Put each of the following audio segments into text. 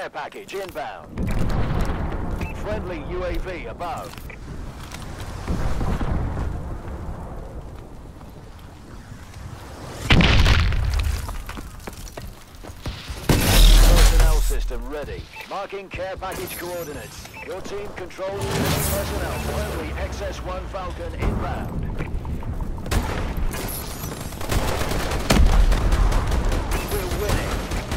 care package inbound. Friendly UAV above. Personnel system ready. Marking care package coordinates. Your team controls personnel. Friendly XS-1 Falcon inbound. We're winning.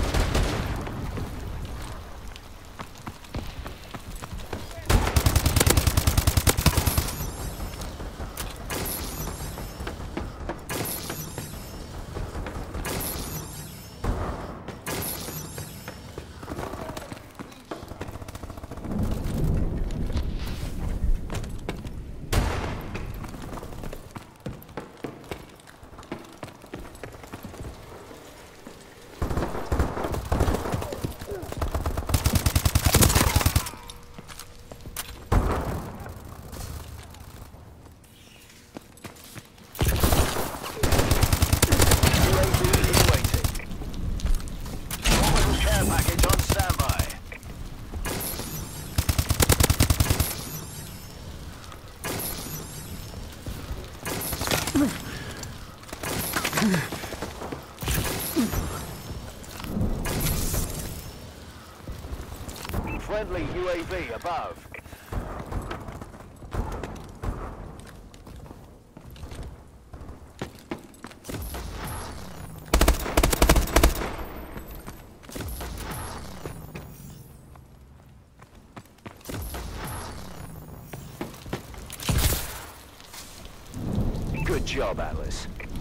Package on standby. Friendly UAV above. Good job, Atlas.